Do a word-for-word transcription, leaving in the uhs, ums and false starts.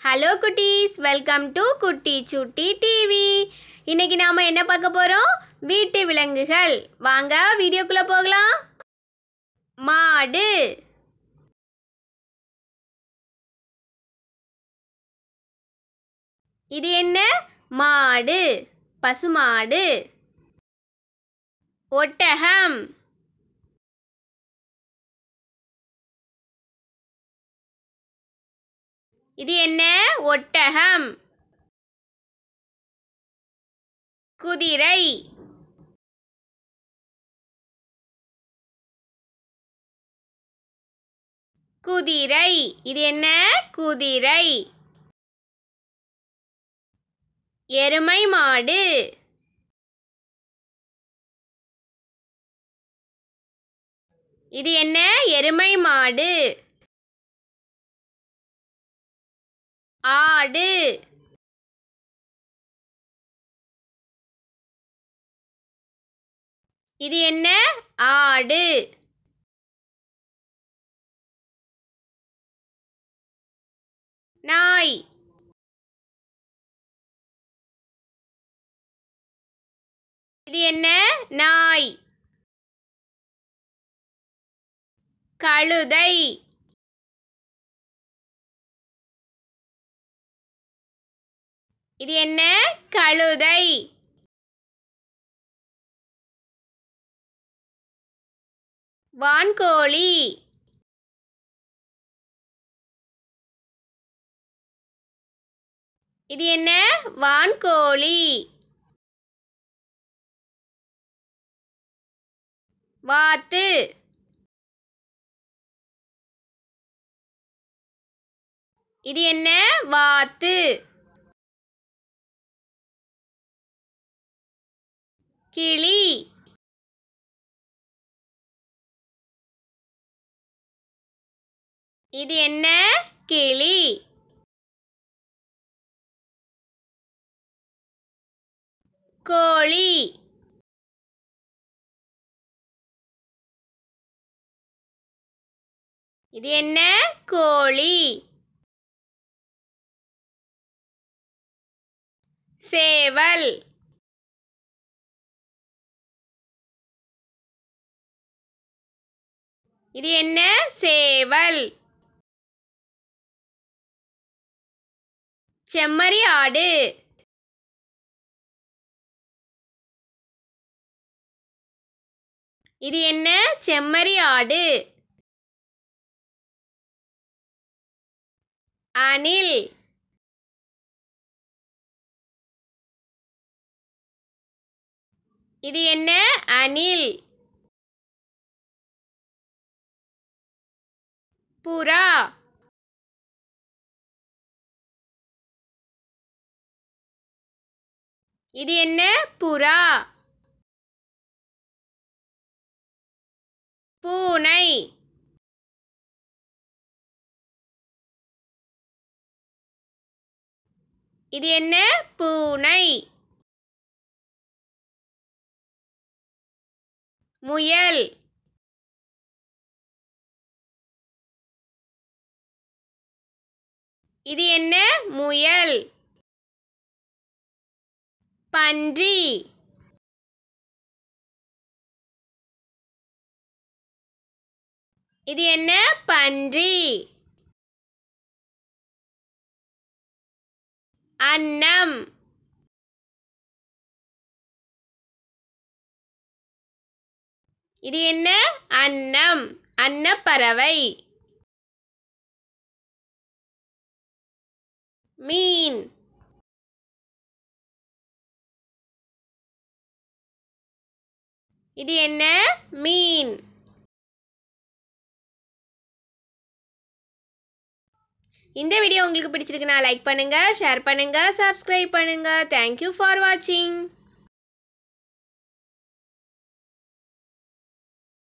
Hello குட்டீஸ், welcome to குட்டி சுட்டி டிவி. இன்னைக்கு நாம என்ன பார்க்க போறோம்? வீட்டு விலங்குகள். வாங்க வீடியோக்குள்ள போகலாம். மாடு. இது என்ன? மாடு, பசுமாடு. ஒட்டகம். இது என்ன? ஒட்டகம். குதிரை. குதிரை. இது என்ன? குதிரை. எருமை மாடு. இது என்ன? எருமை மாடு. ஆடு. இது என்ன? ஆடு. நாய். இது என்ன? நாய். கழுதை. இது என்ன? கழுதை. வான்கோழி. இது என்ன? வான்கோழி. வாத்து. இது என்ன? வாத்து. கிளி. இது என்ன? கிளி. கோழி. இது என்ன? கோழி. சேவல். இது என்ன? சேவல். செம்மறி ஆடு. இது என்ன? செம்மறி ஆடு. அணில். இது என்ன? அணில். புறா. இது என்ன? புறா. பூனை. இது என்ன? பூனை. முயல். இது என்ன? முயல். பன்றி. இது என்ன? பன்றி. அன்னம். இது என்ன? அன்னம். அன்னப்பறவை. மீன். இது என்ன? மீன். இந்த வீடியோ உங்களுக்கு பிடிச்சிருக்குன்னா லைக் பண்ணுங்க, ஷேர் பண்ணுங்க, சப்ஸ்கிரைப் பண்ணுங்க. தேங்க்யூ ஃபார் வாட்சிங்.